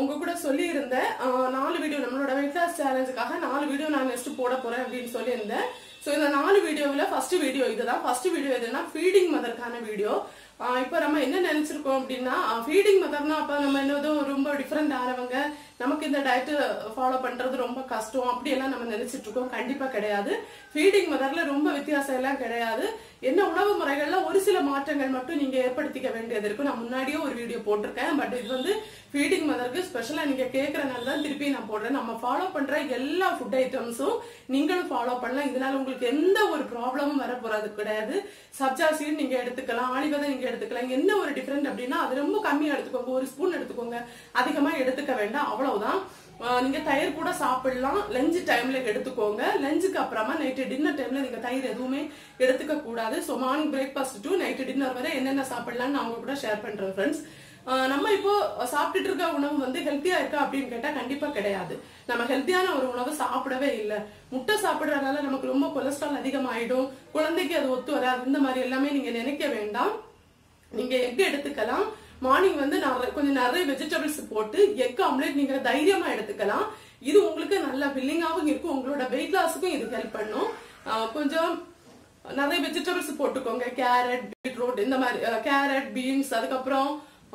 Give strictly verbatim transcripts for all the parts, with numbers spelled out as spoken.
உங்க கூட சொல்லி இருந்தேன் நாலு வீடியோ நம்மளோட weight loss சேலஞ்சுக்காக நாலு வீடியோ நான் நெக்ஸ்ட் போட போறேன் அப்படின்னு சொல்லி இருந்தேன். சோ இந்த நாலு வீடியோவில் ஃபர்ஸ்ட் வீடியோ இதுதான். ஃபர்ஸ்ட் வீடியோ எதுனா ஃபீடிங் மதர்க்கான வீடியோ. இப்போ நம்ம என்ன நினைச்சிருக்கோம் அப்படின்னா ஃபீடிங் மதர்னா அப்ப நம்ம என்னதோ ரொம்ப டிஃபரெண்ட் ஆனவங்க, நமக்கு இந்த டயட் ஃபாலோ பண்றது ரொம்ப கஷ்டம் அப்படியெல்லாம் நம்ம நினைச்சிட்டு இருக்கோம். கண்டிப்பா கிடையாது. ஃபீடிங் மதர்ல ரொம்ப வித்தியாசம் எல்லாம் கிடையாது. என்ன உணவு முறைகள்ல ஒரு சில மாற்றங்கள் மட்டும் நீங்க ஏற்படுத்திக்க வேண்டியது இருக்கும். நான் முன்னாடியே ஒரு வீடியோ போட்டிருக்கேன். பட் இது வந்து ஃபீடிங் மதருக்கு ஸ்பெஷலா நீங்க கேட்கறதுனால தான் திருப்பி நான் போடுறேன். நம்ம ஃபாலோ பண்ற எல்லா ஃபுட் ஐட்டம்ஸும் நீங்களும் ஃபாலோ பண்ணலாம். இதனால உங்களுக்கு எந்த ஒரு ப்ராப்ளமும் வர போறது கிடையாது. சப்ஜா சீட் நீங்க எடுத்துக்கலாம், ஆலிவதை நீங்க எடுத்துக்கலாம். என்ன ஒரு டிஃபரெண்ட் அப்படின்னா அது ரொம்ப கம்மியா எடுத்துக்கோங்க, ஒரு ஸ்பூன் எடுத்துக்கோங்க, அதிகமா எடுத்துக்க வேண்டாம், அவ்வளவுதான். நீங்க தயிர் கூட சாப்பிடலாம், லஞ்ச் டைம்ல எடுத்துக்கோங்க. லஞ்சுக்கு அப்புறமா நைட்டு டின்னர் டைம்ல நீங்க தயிர் எதுவுமே எடுத்துக்க கூடாது. So morning breakfast to night dinner வரை என்னென்ன சாப்பிடலாம்னு நான் உங்க கூட ஷேர் பண்றேன் ஃப்ரெண்ட்ஸ். நம்ம இப்போ சாப்பிட்டுட்டு இருக்க உணவு வந்து ஹெல்த்தியா இருக்கா அப்படின்னு கேட்டா கண்டிப்பா கிடையாது. நம்ம ஹெல்த்தியான ஒரு உணவு சாப்பிடவே இல்லை. முட்டை சாப்பிடுறதுனால நமக்கு ரொம்ப கொலஸ்ட்ரால் அதிகமாயிடும், குழந்தைக்கு அது ஒத்து வராது, இந்த மாதிரி எல்லாமே நீங்க நினைக்க வேண்டாம். நீங்க எக் எடுத்துக்கலாம். மார்னிங் வந்து கொஞ்சம் நிறைய வெஜிடபிள்ஸ் போட்டு எக் ஆம்லேட் நீங்க தைரியமா எடுத்துக்கலாம். இது உங்களுக்கு நல்ல ஃபில்லிங்காகவும் இருக்கும், உங்களோட வெயிட் லாஸுக்கும் இது ஹெல்ப் பண்ணும். கொஞ்சம் நிறைய வெஜிடபிள்ஸ் போட்டுக்கோங்க, கேரட், பீட்ரூட், இந்த மாதிரி கேரட், பீன்ஸ், அதுக்கப்புறம்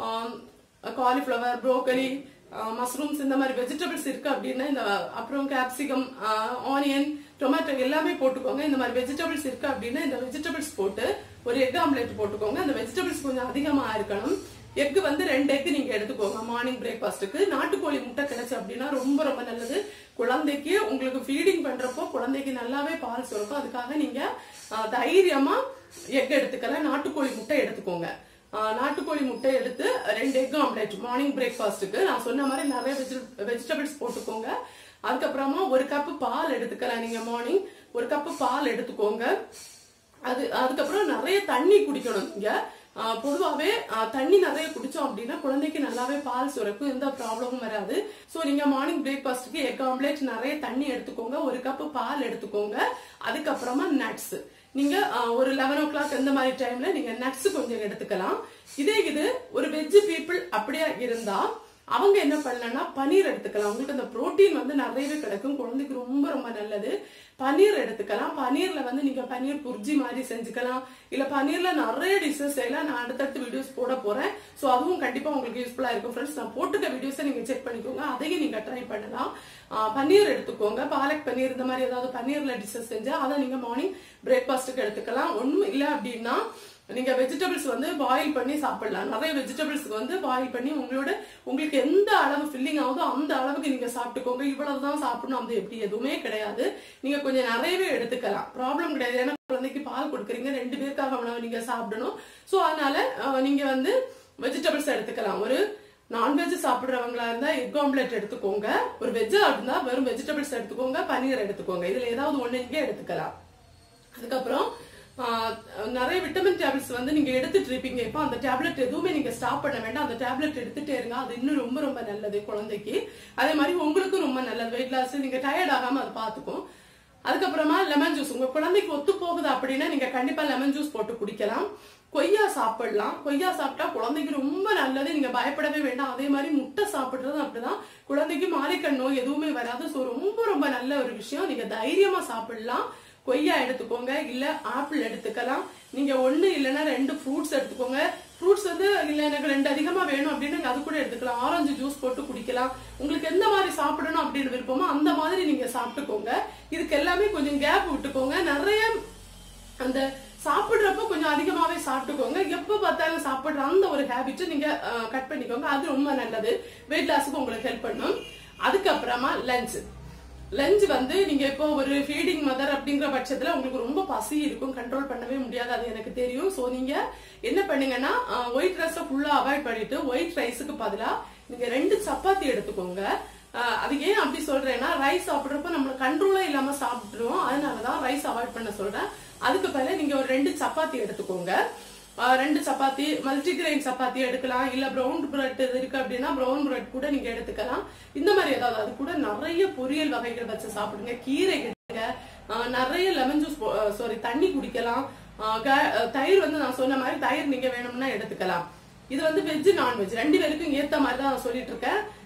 காலிஃபிளவர், ப்ரோக்கலி, மஷ்ரூம்ஸ், இந்த மாதிரி வெஜிடபிள்ஸ் இருக்கு அப்படின்னா இந்த அப்புறம் கேப்சிகம், ஆனியன், டொமேட்டோ எல்லாமே போட்டுக்கோங்க. இந்த மாதிரி வெஜிடபிள்ஸ் இருக்கு அப்படின்னா இந்த வெஜிடபிள்ஸ் போட்டு ஒரு எக் ஆம்லேட் போட்டுக்கோங்க. அந்த வெஜிடபிள்ஸ் கொஞ்சம் அதிகமா இருக்கணும். எக் வந்து ரெண்டு எக் நீங்க எடுத்துக்கோங்க மார்னிங் பிரேக்ஃபாஸ்ட்டுக்கு. நாட்டுக்கோழி முட்டை கிடைச்சு அப்படின்னா ரொம்ப ரொம்ப நல்லது. குழந்தைக்கு உங்களுக்கு ஃபீடிங் பண்றப்போ குழந்தைக்கு நல்லாவே பால் சுரக்கும். அதுக்காக நீங்க தைரியமா எக் எடுத்துக்கலாம். நாட்டுக்கோழி முட்டை எடுத்துக்கோங்க. நாட்டுக்கோழி முட்டை எடுத்து ரெண்டு எக் ஆம்லேட் மார்னிங் பிரேக்ஃபாஸ்ட்டுக்கு நான் சொன்ன மாதிரி நிறைய வெஜிடபிள்ஸ் போட்டுக்கோங்க. அதுக்கப்புறமா ஒரு கப்பு பால் எடுத்துக்கலாம். நீங்க மார்னிங் ஒரு கப்பு பால் எடுத்துக்கோங்க. அது அதுக்கப்புறம் நிறைய தண்ணி குடிக்கணும். நீங்க பொதுவாவே தண்ணி நிறைய குடிச்சோம் அப்படின்னா குழந்தைக்கு நல்லாவே பால் சுரக்கும், எந்த ப்ராப்ளமும் வராது. சோ நீங்க மார்னிங் பிரேக்ஃபாஸ்ட்டுக்கு எக் ஆம்லேட், நிறைய தண்ணி எடுத்துக்கோங்க, ஒரு கப்பு பால் எடுத்துக்கோங்க. அதுக்கப்புறமா நட்ஸ் நீங்க ஒரு லெவன் ஓ கிளாக் இந்த மாதிரி டைம்ல நீங்க நட்ஸ் கொஞ்சம் எடுத்துக்கலாம். இதே இது ஒரு வெஜ் பீப்புள் அப்படியே இருந்தா அவங்க என்ன பண்ணலன்னா பன்னீர் எடுத்துக்கலாம். உங்களுக்கு அந்த புரோட்டீன் வந்து நிறையவே கிடைக்கும், குழந்தைக்கு ரொம்ப ரொம்ப நல்லது. பன்னீர் எடுத்துக்கலாம். பன்னீர்ல வந்து நீங்க பன்னீர் புர்ஜி மாதிரி செஞ்சுக்கலாம், இல்ல பன்னீர்ல நிறைய டிஷஸ் எல்லாம் நான் அடுத்தடுத்து வீடியோஸ் போட போறேன். சோ அதுவும் கண்டிப்பா உங்களுக்கு யூஸ்ஃபுல்லா இருக்கும் ஃப்ரெண்ட்ஸ். நான் போட்டுக்க வீடியோஸை நீங்க செக் பண்ணிக்கோங்க, அதையும் நீங்க ட்ரை பண்ணலாம். பன்னீர் எடுத்துக்கோங்க, பாலக் பன்னீர், இந்த மாதிரி ஏதாவது பன்னீர்ல டிஷஸ் செஞ்சா அதை நீங்க மார்னிங் பிரேக்ஃபாஸ்ட்டுக்கு எடுத்துக்கலாம். ஒண்ணும் இல்லை அப்படின்னா நீங்க வெஜிடபிள்ஸ் வந்து பாயில் பண்ணி சாப்பிடலாம். நிறைய வெஜிடபிள்ஸ் வந்து பாயில் பண்ணி உங்களோட உங்களுக்கு எந்த அளவு ஃபில்லிங் ஆகுதோ அந்த அளவுக்கு நீங்க சாப்பிட்டுக்கோங்க. இவ்வளவுதான் சாப்பிடணும் அது எப்படி எதுவுமே கிடையாது. நீங்க கொஞ்சம் நிறையவே எடுத்துக்கலாம், ப்ராப்ளம் கிடையாது. ஏன்னா குழந்தைக்கு பால் கொடுக்குறீங்க, ரெண்டு பேருக்காக உணவு நீங்க சாப்பிடணும். சோ அதனால நீங்க வந்து வெஜிடபிள்ஸ் எடுத்துக்கலாம். ஒரு நான்வெஜ் சாப்பிடுறவங்களா இருந்தா எக் ஆம்லேட் எடுத்துக்கோங்க. ஒரு வெஜ்ஜா இருந்தா வெறும் வெஜிடபிள்ஸ் எடுத்துக்கோங்க, பன்னீர் எடுத்துக்கோங்க. இதுல ஏதாவது ஒண்ணு நீங்க எடுத்துக்கலாம். அதுக்கப்புறம் நிறைய விட்டமின் டேப்லெட்ஸ் வந்து நீங்க எடுத்துட்டு இருப்பீங்க. இப்போ அந்த டேப்லெட் எதுவுமே நீங்க ஸ்டாப் பண்ண வேண்டாம், அந்த டேப்லெட் எடுத்துட்டே இருங்க. அது இன்னும் ரொம்ப ரொம்ப நல்லது குழந்தைக்கு. அதே மாதிரி உங்களுக்கும் ரொம்ப நல்லது. வெயிட் லாஸ் நீங்க டயர்ட் ஆகாம அதை பாத்துக்கும். அதுக்கப்புறமா லெமன் ஜூஸ் உங்க குழந்தைக்கு ஒத்து போகுது அப்படின்னா நீங்க கண்டிப்பா லெமன் ஜூஸ் போட்டு குடிக்கலாம். கொய்யா சாப்பிடலாம். கொய்யா சாப்பிட்டா குழந்தைக்கு ரொம்ப நல்லது, நீங்க பயப்படவே வேண்டாம். அதே மாதிரி முட்டை சாப்பிடுறது அப்படிதான், குழந்தைக்கு மாரிக்கண் நோய் எதுவுமே வராது. சோ ரொம்ப ரொம்ப நல்ல ஒரு விஷயம், நீங்க தைரியமா சாப்பிடலாம். கொய்யா எடுத்துக்கோங்க, இல்ல ஆப்பிள் எடுத்துக்கலாம். நீங்க ஒண்ணு இல்லைன்னா ரெண்டு ஃப்ரூட்ஸ் எடுத்துக்கோங்க. ஃப்ரூட்ஸ் வந்து இல்ல எனக்கு ரெண்டு அதிகமா வேணும் அப்படின்னு அது கூட எடுத்துக்கலாம். ஆரஞ்சு ஜூஸ் போட்டு குடிக்கலாம். உங்களுக்கு எந்த மாதிரி சாப்பிடணும் அப்படின்னு விருப்பமோ அந்த மாதிரி நீங்க சாப்பிட்டுக்கோங்க. இதுக்கு எல்லாமே கொஞ்சம் கேப் விட்டுக்கோங்க. நிறைய அந்த சாப்பிடுறப்ப கொஞ்சம் அதிகமாவே சாப்பிட்டுக்கோங்க. எப்ப பார்த்தாலும் சாப்பிடுற அந்த ஒரு ஹேபிட்டை நீங்க கட் பண்ணிக்கோங்க. அது ரொம்ப நல்லது, வெயிட் லாஸுக்கு உங்களுக்கு ஹெல்ப் பண்ணும். அதுக்கப்புறமா லஞ்ச் லஞ்ச் வந்து நீங்க இப்போ ஒரு ஃபீடிங் மதர் அப்படிங்கிற பட்சத்துல உங்களுக்கு ரொம்ப பசி இருக்கும், கண்ட்ரோல் பண்ணவே முடியாது, அது எனக்கு தெரியும். சோ நீங்க என்ன பண்ணுங்கன்னா ஒயிட் ரைஸை ஃபுல்லா அவாய்ட் பண்ணிட்டு ஒயிட் ரைஸுக்கு பதிலா நீங்க ரெண்டு சப்பாத்தி எடுத்துக்கோங்க. அது ஏன் அப்படி சொல்றேன்னா ரைஸ் சாப்பிடுறப்ப நம்ம கண்ட்ரோலே இல்லாம சாப்பிட்டுருவோம், அதனாலதான் ரைஸ் அவாய்ட் பண்ண சொல்றேன். அதுக்கு பதிலா நீங்க ஒரு ரெண்டு சப்பாத்தி எடுத்துக்கோங்க. ரெண்டு சப்பாத்தி, மல்டிகிரெயின் சப்பாத்தி எடுக்கலாம், இல்ல பிரவுன் பிரெட் இருக்கு அப்படின்னா பிரவுன் பிரெட் கூட நீங்க எடுத்துக்கலாம். இந்த மாதிரி ஏதாவது அது கூட நிறைய பொரியல் வகைகள் வச்சு சாப்பிடுங்க, கீரை எடுங்க, நிறைய லெமன் ஜூஸ் சாரி தண்ணி குடிக்கலாம். தயிர் வந்து நான் சொன்ன மாதிரி தயிர் நீங்க வேணும்னா எடுத்துக்கலாம். இது வந்து வெஜ் நான்வெஜ் ரெண்டு பேருக்கும் ஏத்த மாதிரி தான் நான் சொல்லிட்டு இருக்கேன்.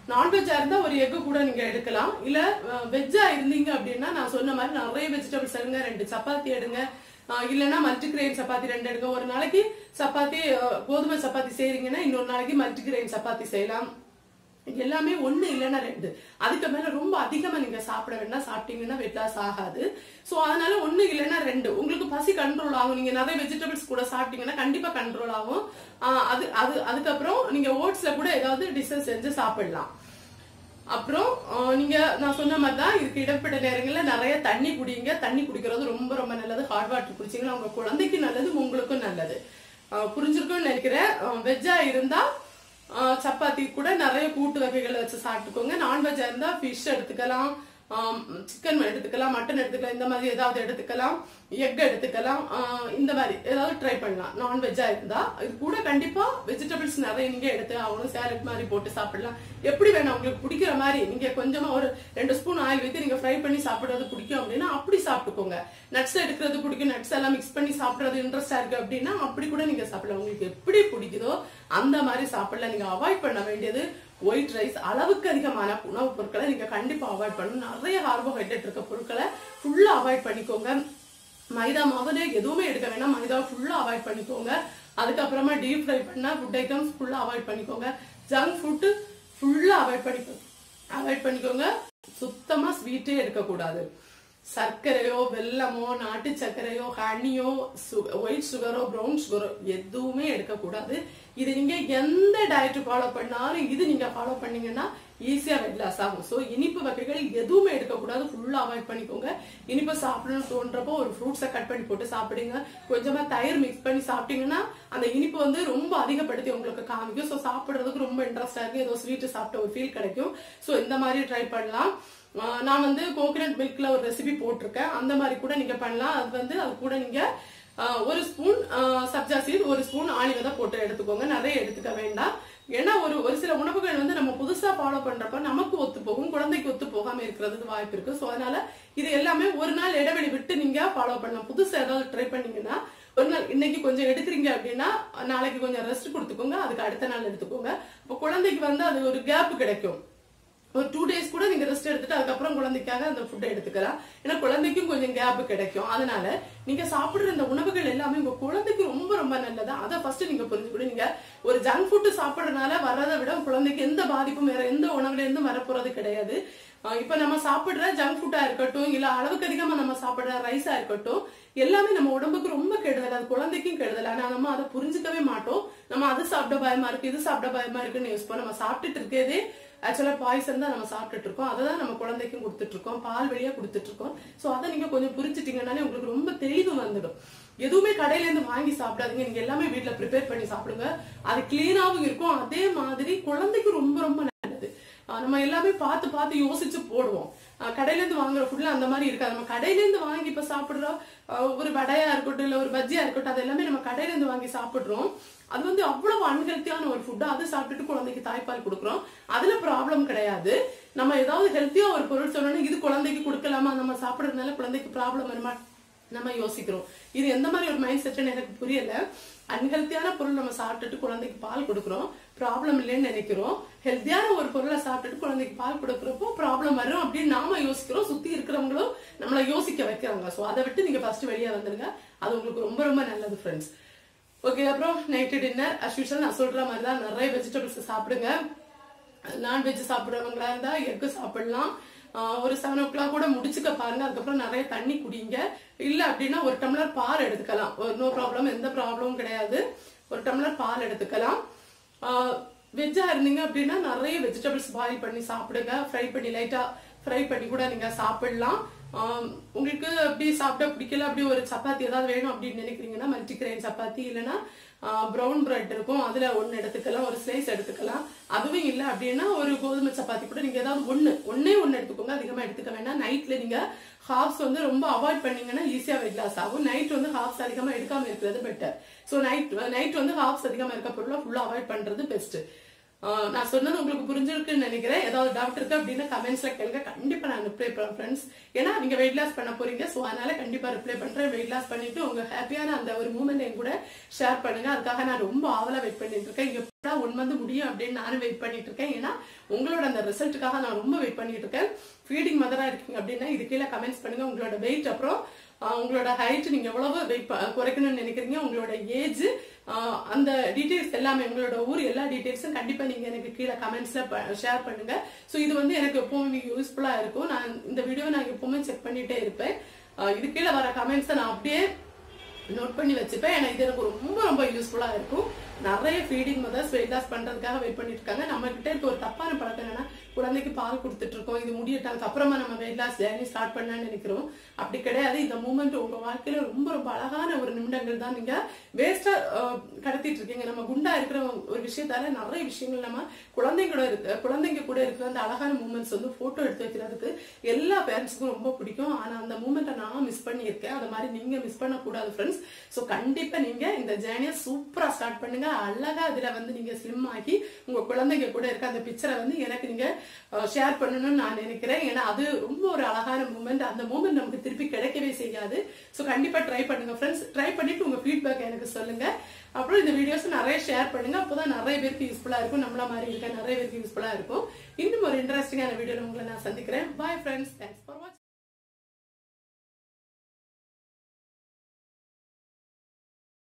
நான்வெஜ்ஜா இருந்தா ஒரு எக்கு கூட நீங்க எடுக்கலாம். இல்ல வெஜ்ஜா இருந்தீங்க அப்படின்னா நான் சொன்ன மாதிரி நிறைய வெஜிடபிள்ஸ் எடுங்க, ரெண்டு சப்பாத்தி எடுங்க, இல்லைன்னா மல்டிகிரெயின் சப்பாத்தி ரெண்டு எடுங்க. ஒரு நாளைக்கு சப்பாத்தி கோதுமை சப்பாத்தி செய்றீங்கன்னா இன்னொரு நாளைக்கு மல்டிகிரெயின் சப்பாத்தி செய்யலாம். எல்லாமே ஒண்ணு இல்லைன்னா ரெண்டு, அதுக்கு மேல ரொம்ப அதிகமா நீங்க சாப்பிட வேண்டாம். சாப்பிட்டீங்கன்னா வெயிட் லாஸ் ஆகாது. சோ அதனால ஒண்ணு இல்லைன்னா ரெண்டு, உங்களுக்கு பசி கண்ட்ரோல் ஆகும். நீங்க நிறைய வெஜிடபிள்ஸ் கூட சாப்பிட்டீங்கன்னா கண்டிப்பா கண்ட்ரோல் ஆகும். அது அது அதுக்கப்புறம் நீங்க ஓட்ஸ்ல கூட ஏதாவது டிஷஸ் செஞ்சு சாப்பிடலாம். அப்புறம் நீங்க நான் சொன்ன மாதிரி தான் இதுக்கு இடப்பட்ட நேரங்கள்ல நிறைய தண்ணி குடிங்க. தண்ணி குடிக்கிறது ரொம்ப ரொம்ப நல்லது. ஹாட் வாட்டர் குடிச்சீங்கன்னா உங்க குழந்தைக்கு நல்லது, உங்களுக்கும் நல்லது. புரிஞ்சிருக்கும்னு நினைக்கிறேன். வெஜ்ஜா இருந்தா சப்பாத்தி கூட நிறைய கூட்டு வகைகளை வச்சு சாப்பிட்டுக்கோங்க. நான்வெஜ்ஜா இருந்தா ஃபிஷ் எடுத்துக்கலாம், சிக்கன் எடுத்துக்கலாம், மட்டன் எடுத்துக்கலாம், இந்த மாதிரி ஏதாவது எடுத்துக்கலாம், எக் எடுத்துக்கலாம். இந்த மாதிரி ஏதாவது ட்ரை பண்ணலாம். நான்வெஜ்ஜா இருந்தா இது கூட கண்டிப்பா வெஜிடபிள்ஸ் நிறைய நீங்க எடுத்து அவங்களும் சேலட் மாதிரி போட்டு சாப்பிடலாம். எப்படி வேணா உங்களுக்கு பிடிக்கிற மாதிரி. நீங்க கொஞ்சமா ஒரு ரெண்டு ஸ்பூன் ஆயில் வைத்து நீங்க ஃப்ரை பண்ணி சாப்பிடுறது பிடிக்கும் அப்படின்னா அப்படி சாப்பிட்டுக்கோங்க. நட்ஸ் எடுக்கிறது பிடிக்கும், நட்ஸ் எல்லாம் மிக்ஸ் பண்ணி சாப்பிடுறது இன்ட்ரெஸ்டா இருக்கு அப்படின்னா அப்படி கூட நீங்க சாப்பிடலாம். உங்களுக்கு எப்படி பிடிக்குதோ அந்த மாதிரி சாப்பிடலாம். நீங்க அவாய்ட் பண்ண வேண்டியது ஒயிட் ரைஸ், அளவுக்கு அதிகமான உணவுப் பொருட்களை நீங்க கண்டிப்பா அவாய்ட் பண்ணணும். நிறைய கார்போஹைட்ரேட் இருக்க பொருட்களை ஃபுல்லா அவாய்ட் பண்ணிக்கோங்க. மைதா மாவுல எதுவுமே எடுக்க வேணாம், மைதா ஃபுல்லா அவாய்ட் பண்ணிக்கோங்க. அதுக்கப்புறமா டீப் ஃப்ரை பண்ண ஃபுட் ஐட்டம்ஸ் ஃபுல்லா அவாய்ட் பண்ணிக்கோங்க. ஜங்க் ஃபுட் ஃபுல்லா அவாய்ட் பண்ணிக்கோங்க அவாய்ட் பண்ணிக்கோங்க சுத்தமா ஸ்வீட்டே எடுக்கக்கூடாது. சர்க்கரையோ வெல்லமோ நாட்டு சர்க்கரையோ ஹனியோ ஒயிட் சுகரோ ப்ரௌன் சுகரோ எதுவுமே எடுக்கக்கூடாது. இது நீங்க எந்த டயட் ஃபாலோ பண்ணாலும் இது நீங்க ஃபாலோ பண்ணீங்கன்னா ஈஸியா வெயிட் லாஸ் ஆகும். சோ இனிப்பு வகைகள் எதுவுமே எடுக்கக்கூடாது, ஃபுல்லா அவாய்ட் பண்ணிக்கோங்க. இனிப்பு சாப்பிடணும்னு தோன்றப்போ ஒரு ஃப்ரூட்ஸை கட் பண்ணி போட்டு சாப்பிடுங்க. கொஞ்சமா தயிர் மிக்ஸ் பண்ணி சாப்பிட்டீங்கன்னா அந்த இனிப்பு வந்து ரொம்ப அதிகப்படுத்தி உங்களுக்கு காமிக்கும். சோ சாப்பிடுறதுக்கு ரொம்ப இன்ட்ரெஸ்டா இருக்கு, ஏதோ ஸ்வீட் சாப்பிட்ட ஒரு ஃபீல் கிடைக்கும். சோ இந்த மாதிரி ட்ரை பண்ணலாம். நான் வந்து கோகனட் மில்க்ல ஒரு ரெசிபி போட்டிருக்கேன், அந்த மாதிரி கூட நீங்க பண்ணலாம். அது வந்து அது கூட நீங்க ஒரு ஸ்பூன் சப்ஜா சீட், ஒரு ஸ்பூன் ஆளி விதை போட்டு எடுத்துக்கோங்க. நிறைய எடுத்துக்க வேண்டாம். ஏன்னா ஒரு ஒரு சில உணவுகள் வந்து நம்ம புதுசா ஃபாலோ பண்றப்ப நமக்கு ஒத்து போகும், குழந்தைக்கு ஒத்து போகாம இருக்கிறதுக்கு வாய்ப்பு இருக்கு. சோ அதனால இது எல்லாமே ஒரு நாள் இடைவெளி விட்டு நீங்க ஃபாலோ பண்ணலாம். புதுசா ஏதாவது ட்ரை பண்ணீங்கன்னா ஒரு நாள் இன்னைக்கு கொஞ்சம் எடுக்கிறீங்க அப்படின்னா நாளைக்கு கொஞ்சம் ரெஸ்ட் கொடுத்துக்கோங்க, அதுக்கு அடுத்த நாள் எடுத்துக்கோங்க. அப்போ குழந்தைக்கு வந்து அது ஒரு கேப் கிடைக்கும். ஒரு டூ டேஸ் கூட நீங்க ரெஸ்ட் எடுத்துட்டு அதுக்கப்புறம் குழந்தைக்காக அந்த ஃபுட்டை எடுத்துக்கலாம். ஏன்னா குழந்தைக்கும் கொஞ்சம் கேப் கிடைக்கும். அதனால நீங்க சாப்பிடுற இந்த உணவுகள் எல்லாமே உங்க குழந்தைக்கு ரொம்ப ரொம்ப நல்லதா. அதை ஃபர்ஸ்ட் நீங்க புரிஞ்சுக்கணும். நீங்க ஒரு ஜங்க் ஃபுட் சாப்பிடுறதுனால வர்றதை விட குழந்தைக்கு எந்த பாதிப்பும் வேற எந்த உணவுல இருந்தும் வரப்போறது கிடையாது. இப்ப நம்ம சாப்பிடுற ஜங்க் ஃபுட்டா இருக்கட்டும், இல்ல அளவுக்கு அதிகமா நம்ம சாப்பிடுற ரைஸா இருக்கட்டும், எல்லாமே நம்ம உடம்புக்கு ரொம்ப கெடுதல், அது குழந்தைக்கும் கெடுதல். ஆனா நம்ம அதை புரிஞ்சுக்கவே மாட்டோம். நம்ம அது சாப்பிட பயமா இருக்கு, இது சாப்பிட பயமா இருக்குன்னு யூஸ் பண்ண நம்ம சாப்பிட்டுட்டு இருக்கதே ஆக்சுவலா பாய்சன் தான் நம்ம சாப்பிட்டுட்டு இருக்கோம். அதை தான் நம்ம குழந்தைக்கும் கொடுத்துட்டு இருக்கோம், பால் வழியா கொடுத்துட்டு இருக்கோம். சோ அதை நீங்க கொஞ்சம் புரிஞ்சுட்டீங்கன்னாலே உங்களுக்கு ரொம்ப தெளிவு வந்துடும். எதுவுமே கடையில இருந்து வாங்கி சாப்பிடாதீங்க, நீங்க எல்லாமே வீட்டுல ப்ரிப்பேர் பண்ணி சாப்பிடுங்க. அது கிளீனாவும் இருக்கும், அதே மாதிரி குழந்தைக்கு ரொம்ப ரொம்ப நல்லது. நம்ம எல்லாமே பார்த்து பார்த்து யோசிச்சு போடுவோம். கடையில இருந்து வாங்குற ஃபுட்ல அந்த மாதிரி இருக்காது. நம்ம கடையில இருந்து வாங்கி இப்ப சாப்பிடுறோம், ஒரு வடையா இருக்கட்டும் இல்ல ஒரு பஜ்ஜியா இருக்கட்டும், அது எல்லாமே நம்ம கடையில இருந்து வாங்கி சாப்பிடுறோம். அது வந்து அவ்வளவு அன்ஹெல்த்தியான ஒரு ஃபுட். அது சாப்பிட்டுட்டு குழந்தைக்கு தாய்ப்பால் கொடுக்குறோம், அதுல ப்ராப்ளம் கிடையாது. நம்ம ஏதாவது ஹெல்த்தியா ஒரு பொருள் சொல்லணும், இது குழந்தைக்கு கொடுக்கலாமா, நம்ம சாப்பிடுறதுனால குழந்தைக்கு ப்ராப்ளம் வருமா நம்ம யோசிக்கிறோம். இது எந்த மாதிரி ஒரு மைண்ட் செட்னு எனக்கு புரியல. அன்ஹெல்த்தியான பொருள் நம்ம சாப்பிட்டுட்டு குழந்தைக்கு பால் கொடுக்குறோம், ப்ராப்ளம் இல்லைன்னு நினைக்கிறோம். ஹெல்த்தியான ஒரு பொருளை சாப்பிட்டுட்டு குழந்தைக்கு பால் கொடுக்குறப்போ ப்ராப்ளம் வரும் அப்படின்னு நாம யோசிக்கிறோம். சுத்தி இருக்கிறவங்களும் நம்மளை யோசிக்க வைக்கிறாங்க. சோ அதை விட்டு நீங்க ஃபர்ஸ்ட் வெளியே வந்துருங்க, அது உங்களுக்கு ரொம்ப ரொம்ப நல்லது ஃப்ரெண்ட்ஸ். ஓகே, அப்புறம் நைட்டு டின்னர் அஸ் யூஷுவல் நான் சொல்ற மாதிரி தான் நிறைய வெஜிடபிள்ஸ் சாப்பிடுங்க. நான்வெஜ் சாப்பிடுறவங்களா இருந்தா எக்கு சாப்பிடலாம். ஒரு செவன் ஓ கிளாக் கூட முடிச்சுக்க பாருங்க. அதுக்கப்புறம் நிறைய தண்ணி குடிங்க. இல்ல அப்படின்னா ஒரு டம்ளர் பால் எடுத்துக்கலாம், நோ ப்ராப்ளம், எந்த ப்ராப்ளமும் கிடையாது. ஒரு டம்ளர் பால் எடுத்துக்கலாம். வெஜ்ஜா இருந்தீங்க அப்படின்னா நிறைய வெஜிடபிள்ஸ் பாயில் பண்ணி சாப்பிடுங்க. ஃப்ரை பண்ணி லைட்டா ஃப்ரை பண்ணி கூட நீங்க சாப்பிடலாம். உங்களுக்கு அப்படி சாப்பிட பிடிக்கல, அப்படி ஒரு சப்பாத்தி ஏதாவது வேணும் அப்படின்னு நினைக்கிறீங்கன்னா மல்டிகிரெயின் சப்பாத்தி இல்லைன்னா ப்ரௌன் பிரெட் இருக்கும், அதுல ஒன்னு எடுத்துக்கலாம், ஒரு ஸ்லைஸ் எடுத்துக்கலாம். அதுவும் இல்லை அப்படின்னா ஒரு கோதுமை சப்பாத்தி கூட நீங்க ஏதாவது ஒண்ணு ஒன்னே ஒன்னு எடுத்துக்கோங்க, அதிகமா எடுத்துக்க வேண்டாம். நைட்ல நீங்க ஹாப்ஸ் வந்து ரொம்ப அவாய்ட் பண்ணீங்கன்னா ஈஸியா வெயிட் லாஸ் ஆகும். நைட் வந்து ஹாப்ஸ் அதிகமா எடுக்காம இருக்கிறது பெட்டர். சோ நைட் நைட் வந்து ஹாப்ஸ் அதிகமா இருக்க பொருளை ஃபுல்லா அவாய்ட் பண்றது பெஸ்ட். நான் சொன்னது உங்களுக்கு புரிஞ்சிருக்குன்னு நினைக்கிறேன். ஏதாவது டவுட் இருக்கு அப்படின்னா கமெண்ட்ஸ்ல கேளுங்க, கண்டிப்பா நான் ரிப்ளை பண்றேன் ஃப்ரெண்ட்ஸ். ஏன்னா நீங்க வெயிட் லாஸ் பண்ண போறீங்க, சோ அதனால கண்டிப்பா ரிப்ளை பண்றேன். வெயிட் லாஸ் பண்ணிட்டு உங்க ஹாப்பியான அந்த ஒரு மூமெண்ட் என் கூட ஷேர் பண்ணுங்க. அதுக்காக நான் ரொம்ப ஆவலா வெயிட் பண்ணிட்டு இருக்கேன். இங்க கண்டிப்பா ஒன் மந்த் முடியும் அப்படின்னு நானும் வெயிட் பண்ணிட்டு இருக்கேன். ஏன்னா உங்களோட அந்த ரிசல்ட்டுக்காக நான் ரொம்ப வெயிட் பண்ணிட்டு இருக்கேன். ஃபீடிங் மதரா இருக்கீங்க அப்படின்னா இது கீழே கமெண்ட்ஸ் பண்ணுங்க. உங்களோட வெயிட், அப்புறம் உங்களோட ஹைட், நீங்க எவ்வளவு வெயிட் குறைக்கணும்னு நினைக்கிறீங்க, உங்களோட ஏஜ், அந்த டீடைல்ஸ் எல்லாமே, உங்களோட ஊர் எல்லா டீடைல்ஸும் கண்டிப்பா நீங்க எனக்கு கீழே கமெண்ட்ஸ்ல ஷேர் பண்ணுங்க. சோ இது வந்து எனக்கு எப்பவுமே யூஸ்ஃபுல்லா இருக்கும். நான் இந்த வீடியோ நான் எப்பவுமே செக் பண்ணிட்டே இருப்பேன். இது கீழே வர கமெண்ட்ஸை நான் அப்படியே நோட் பண்ணி வச்சுப்பேன். ஏன்னா இது எனக்கு ரொம்ப ரொம்ப யூஸ்ஃபுல்லா இருக்கும். நிறைய ஃபீடிங் மதர்ஸ் வெயிட் லாஸ் பண்றதுக்காக வெயிட் பண்ணிட்டு இருக்காங்க. நம்ம கிட்ட இருக்க ஒரு தப்பான பழக்கம் என்னன்னா, குழந்தைக்கு பால் கொடுத்துட்டு இருக்கோம், இது முடியட்டாங்க அப்புறமா நம்ம வெயிட் லாஸ் ஜேர்னி ஸ்டார்ட் பண்ணலாம்னு நினைக்கிறோம். அப்படி கிடையாது. இந்த மூமெண்ட் உங்க வாழ்க்கையில ரொம்ப ரொம்ப அழகான ஒரு நிமிடங்கள் தான். நீங்க வேஸ்டா கடத்திட்டு இருக்கீங்க. நம்ம குண்டா இருக்கிற ஒரு விஷயத்தால நிறைய விஷயங்கள் நம்ம குழந்தைங்களோட இருக்கு குழந்தைங்க கூட இருக்கிற அந்த அழகான மூமெண்ட்ஸ் வந்து போட்டோ எடுத்து வைக்கிறதுக்கு எல்லா பேரண்ட்ஸுக்கும் ரொம்ப பிடிக்கும். ஆனா அந்த மூமெண்ட்டை நான் மிஸ் பண்ணியிருக்கேன். அது மாதிரி நீங்க மிஸ் பண்ணக்கூடாது ஃப்ரெண்ட்ஸ். ஸோ கண்டிப்பா நீங்க இந்த ஜேர்னியை சூப்பரா ஸ்டார்ட் பண்ணுங்க. அழகா அதுல வந்து நீங்க ஸ்லிம் ஆகி உங்க குழந்தைங்க கூட இருக்க அந்த பிக்சரை வந்து எனக்கு நீங்க ஷேர் பண்ணணும்னு நான் நினைக்கிறேன். ஏன்னா அது ரொம்ப ஒரு அழகான மூமெண்ட். அந்த மூமெண்ட் நமக்கு திருப்பி கிடைக்கவே செய்யாது. ஸோ கண்டிப்பா ட்ரை பண்ணுங்க ஃப்ரெண்ட்ஸ். ட்ரை பண்ணிட்டு உங்க ஃபீட்பேக் எனக்கு சொல்லுங்க. அப்புறம் இந்த வீடியோஸ் நிறைய ஷேர் பண்ணுங்க. அப்போதான் நிறைய பேருக்கு யூஸ்ஃபுல்லா இருக்கும். நம்மள மாதிரி இருக்க நிறைய பேருக்கு யூஸ்ஃபுல்லா இருக்கும். இன்னும் ஒரு இன்ட்ரெஸ்டிங்கான வீடியோல உங்களை நான் சந்திக்கிறேன். Bye friends. தேங்க்ஸ்.